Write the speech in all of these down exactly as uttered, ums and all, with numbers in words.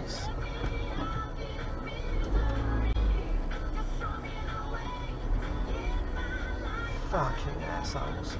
nice. Fucking assholes.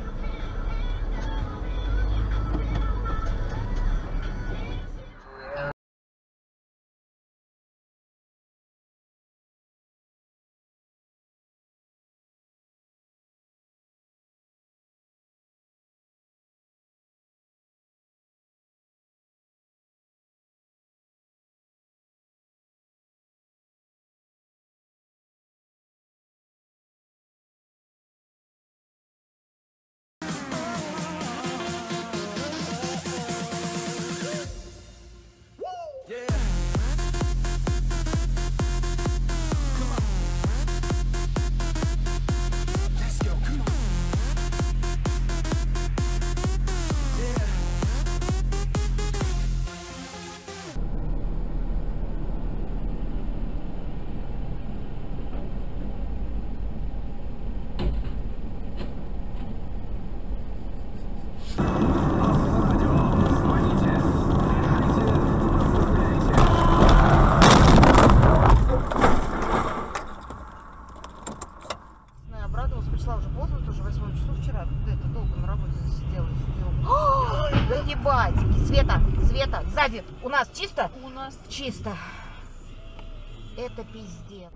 Пришла уже поздно, тоже восьмое часов вчера. Это долго на работе засидела, сидела. Да ебать! Света, Света, сзади. У нас чисто? У нас чисто. Это пиздец.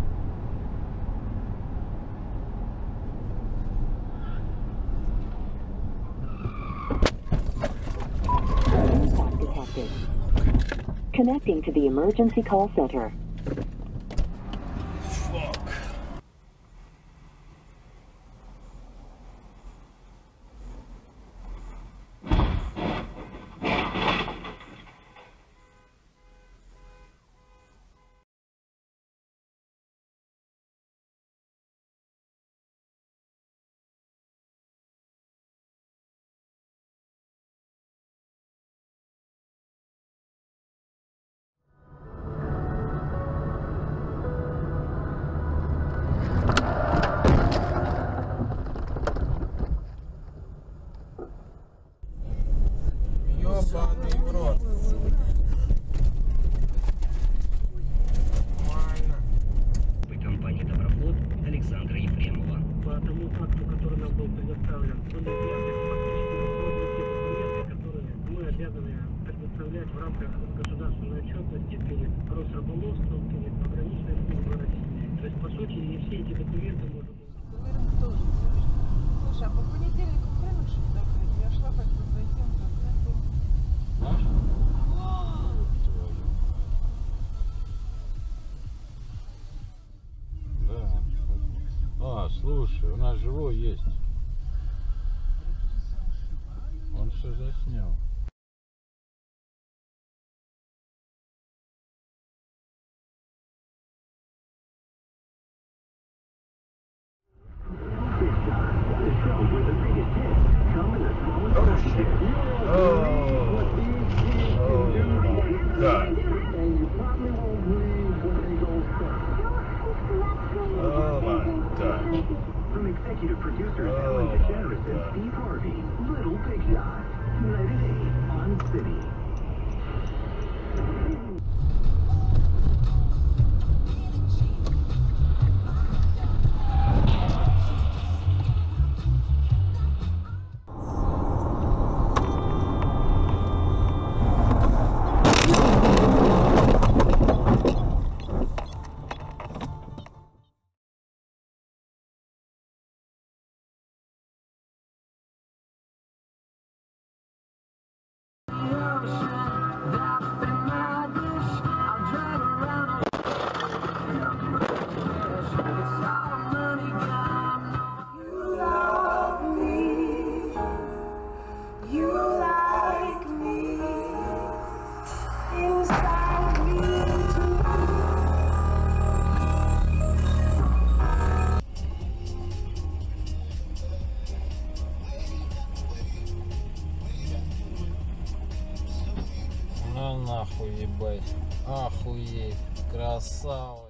Connecting to the emergency call center. Fuck. Ёбаный в рот. Нормально. Компании «Доброфлот» Александра Ефремова. По тому факту, который нам был предоставлен, были изъяты фактически документы, которые мы обязаны предоставлять в рамках государственной отчетности перед Росрыболовством, перед пограничной службой России. То есть, по сути, не все эти документы можно было... рынок тоже. Слушай, а по понедельникам рынок что ли закрыть? Я шла как бы за тем, как это... Да. А, слушай, у нас живой есть. Он все заснял. God. Oh my God. From executive producers Oh Ellen my DeGeneres and God. Steve Harvey, Little Big Shot, United eight on City. Ну нахуй ебать. Охуеть. Красава.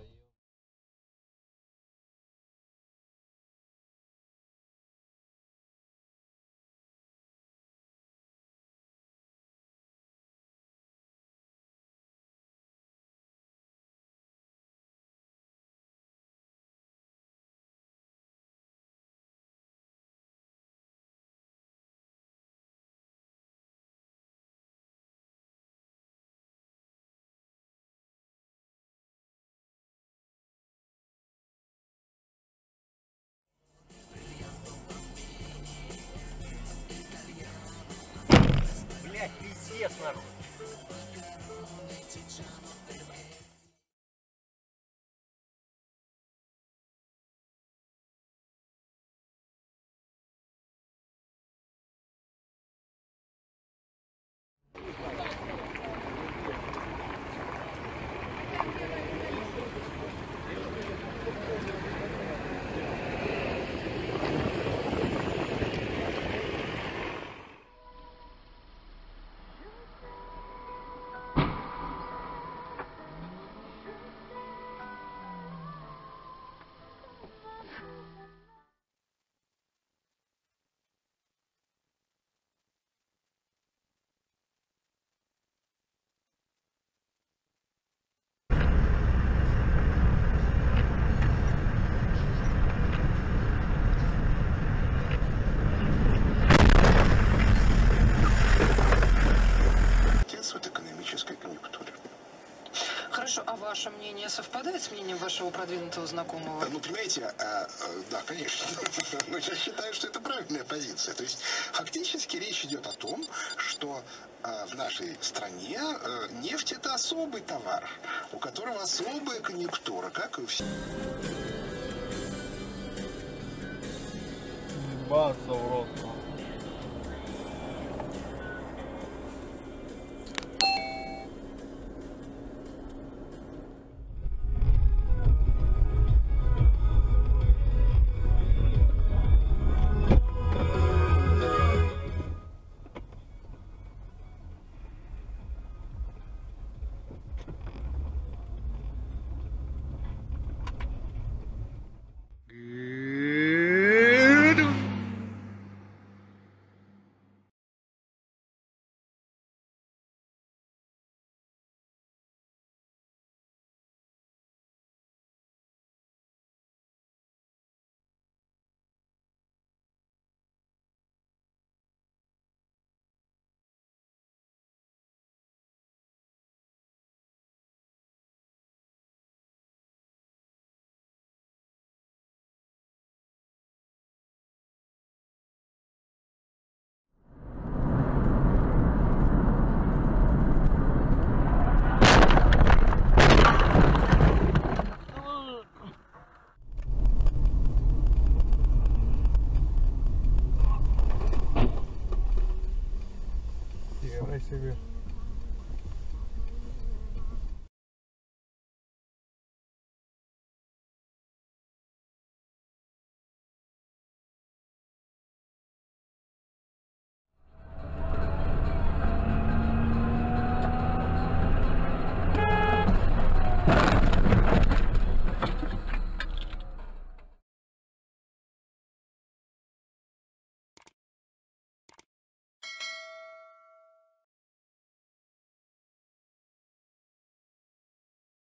Хорошо, а ваше мнение совпадает с мнением вашего продвинутого знакомого? Ну, понимаете, а, да, конечно. Но я считаю, что это правильная позиция. То есть, фактически речь идет о том, что а, в нашей стране а, нефть – это особый товар, у которого особая конъюнктура, как и у всех. Ебаться в рот.